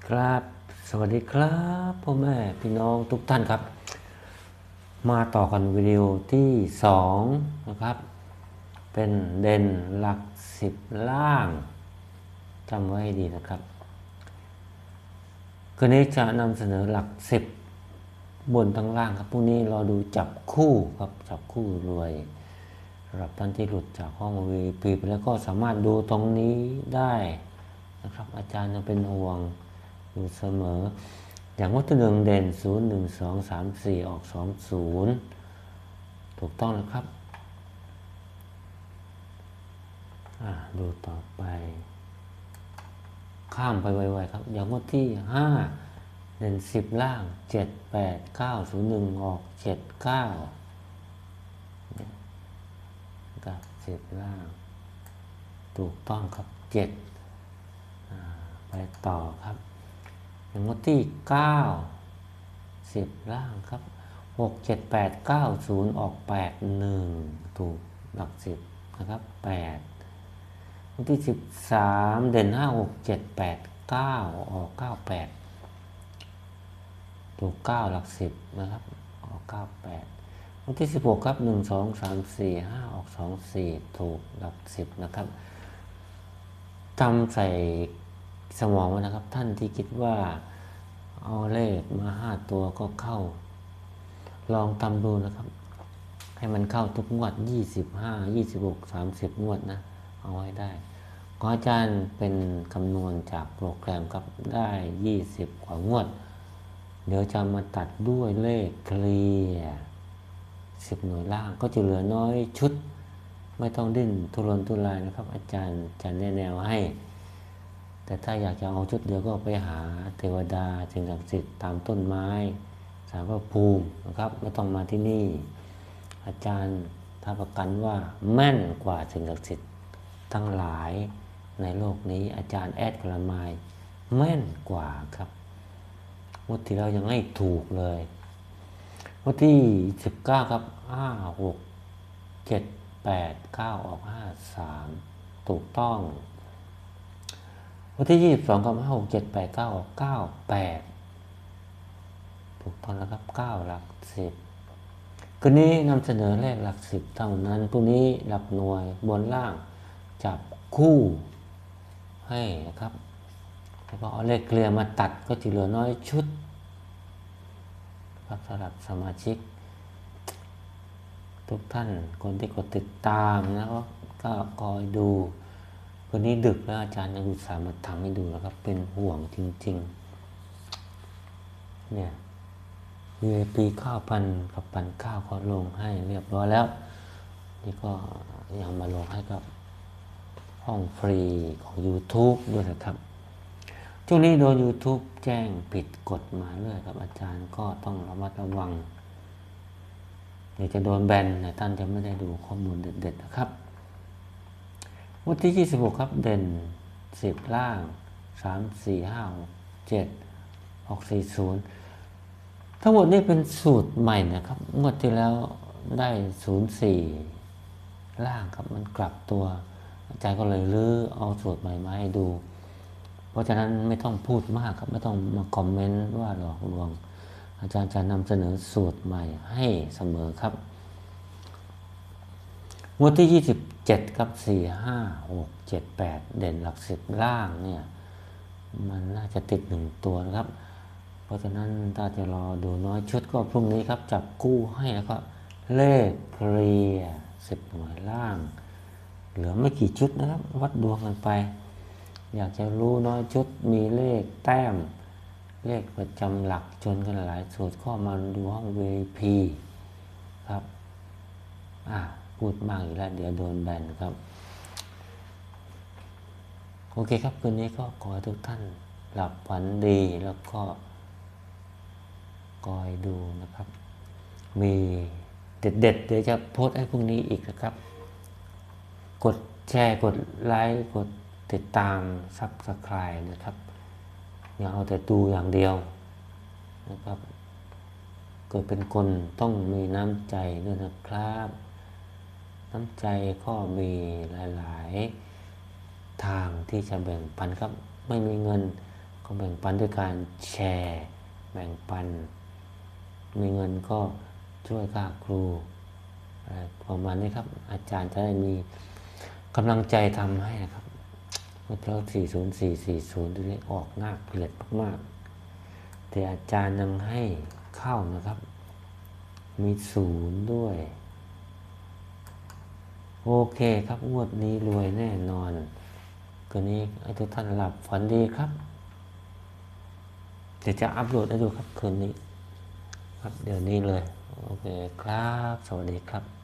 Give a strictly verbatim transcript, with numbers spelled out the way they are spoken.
ครับสวัสดีครับพ่อแม่พี่น้องทุกท่านครับมาต่อกันวิดีโอที่สองนะครับเป็นเด่นหลักสิบล่างจำไว้ให้ดีนะครับคืนนี้จะนำเสนอหลักสิบบนทั้งล่างครับพรุ่งนี้เราดูจับคู่ครับจับคู่รวยสำหรับท่านที่หลุดจากห้อง วี ไอ พี ไปแล้วก็สามารถดูตรงนี้ได้นะครับอาจารย์ยังเป็นห่วงอยู่เสมออย่างวัตถุหนึ่งเด่นศูนย์หนึ่งสองสามสี่ออกสองศูนย์ถูกต้องนะครับดูต่อไปข้ามไปไวๆครับอย่างวัตที่ห้าเด่นสิบล่างเจ็ดแปดเก้าศูนย์หนึ่งออกเจ็ดเก้ากับสิบล่างถูกต้องครับเจ็ดไปต่อครับอย่างวัตที่เก้าสิบล่างครับหก เจ็ด แปด เก้า ศูนย์ออกแปด หนึ่งถูกหลักสิบนะครับแปดวันที่สิบสามเด่นห้า หก เจ็ด แปด เก้าออกเก้า แปดถูกเก้าหลักสิบนะครับออกเก้า แปดวันที่สิบหกครับหนึ่ง สอง สาม สี่ ห้าออกสอง สี่ถูกหลักสิบนะครับจำใส่สมองไว้นะครับท่านที่คิดว่าเอาเลขมาห้าตัวก็เข้าลองทำดูนะครับให้มันเข้าทุกงวดยี่สิบห้า ยี่สิบหก สามสิบงวดนะเอาไว้ได้ก็อาจารย์เป็นคำนวณจากโปรแกรมครับได้ยี่สิบกว่างวดเดี๋ยวจะมาตัดด้วยเลขเคลียร์สิบหน่วยล่างก็จะเหลือน้อยชุดไม่ต้องดิ้นทุรนทุรายนะครับอาจารย์จะแนะแนวให้แต่ถ้าอยากจะเอาชุดเดียวก็ไปหาเทวดาสิ่งศักดิ์สิทธิ์ตามต้นไม้ศาลพระภูมินะครับไม่ต้องมาที่นี่อาจารย์ท้าประกันว่าแม่นกว่าสิ่งศักดิ์สิทธิ์ทั้งหลายในโลกนี้อาจารย์แอดกระมายแม่นกว่าครับวันที่เรายังให้ถูกเลยวันที่สิบเก้าครับห้า หก เจ็ด แปด เก้าออกห้า สามถูกต้องวันที่ยี่สิบสองครับห้า หก เจ็ด แปด เก้าออกเก้า แปดถูกต้องแล้วครับเก้าหลักสิบคืนนี้นำเสนอเลขหลักสิบเท่านั้นพรุ่งนี้หลักหน่วยบนล่างจับคู่ให้นะครับแล้วก็เอาเลขเกลียมาตัดก็จะเหลือน้อยชุดครับสำหรับสมาชิกทุกท่านคนที่กดติดตามนะก็คอยดูวันนี้ดึกแล้วอาจารย์ยังอุตส่าห์มาทำให้ดูแล้วครับเป็นห่วงจริงๆเนี่ย วี ไอ พี ข้าวพันกับพันข้าวก็ลงให้เรียบร้อยแล้วนี่ก็ยังมาลงให้กับห้องฟรีของ YouTube ด้วยนะครับช่วงนี้โดน YouTube แจ้งผิดกฎมาเรื่อยครับอาจารย์ก็ต้องระมัดระวังเดี๋ยวจะโดนแบนนะท่านจะไม่ได้ดูข้อมูลเด็ดๆนะครับวันที่ยี่สิบหกครับเด่นสิบล่างสาม สี่ ห้า หก เจ็ดออกสี่ศูนย์ทั้งหมดนี้เป็นสูตรใหม่นะครับงวดที่แล้วได้ศูนย์ สี่ล่างครับมันกลับตัวอาจารย์ก็เลยลื้อเอาสูตรใหม่มาให้ดูเพราะฉะนั้นไม่ต้องพูดมากครับไม่ต้องมาคอมเมนต์ว่าหลอกลวงอาจารย์จะนำเสนอสูตรใหม่ให้เสมอครับงวดที่ยี่สิบเจ็ดครับสี่ ห้า หก เจ็ด แปดเด่นหลักสิบล่างเนี่ยมันน่าจะติดหนึ่งตัวนะครับเพราะฉะนั้นถ้าจะรอดูน้อยชุดก็พรุ่งนี้ครับจับคู่ให้แล้วก็เลขเคลียร์สิบหน่วยล่างเหลือไม่กี่ชุดนะครับวัดดวงกันไปอยากจะรู้น้อยชุดมีเลขแต้มเลขประจำหลักจนกันหลายสูตรข้อมาดูห้อง วี ไอ พี ครับอ่ะพูดมากอีกแล้วเดี๋ยวโดนแบนครับโอเคครับคืนนี้ก็ขอให้ทุกท่านหลับฝันดีแล้วก็คอยดูนะครับมีเด็ดๆเดี๋ยวจะโพสต์ให้พรุ่งนี้อีกนะครับกดแชร์กดไลค์กดติดตามซับสไครบ์นะครับอย่าเอาแต่ดูอย่างเดียวนะครับเกิดเป็นคนต้องมีน้ำใจด้วยนะครับน้ำใจก็มีหลายๆทางที่จะแบ่งปันครับไม่มีเงินก็แบ่งปันด้วยการแชร์แบ่งปันมีเงินก็ช่วยค่าครูอะไรประมาณนี้ครับอาจารย์จะได้มีกำลังใจทำให้นะครับเมื่อเท่าสี่ศูนย์สี่สี่ศูนย์ตัวนี้ออกหน้าเกลียดมากๆแต่อาจารย์ยังให้เข้านะครับมีศูนย์ด้วยโอเคครับงวดนี้รวยแน่นอนคืนนี้ให้ทุกท่านหลับฝันดีครับเดี๋ยวจะอัปโหลดให้ดูครับคืนนี้ครับเดี๋ยวนี้เลยโอเคครับสวัสดีครับ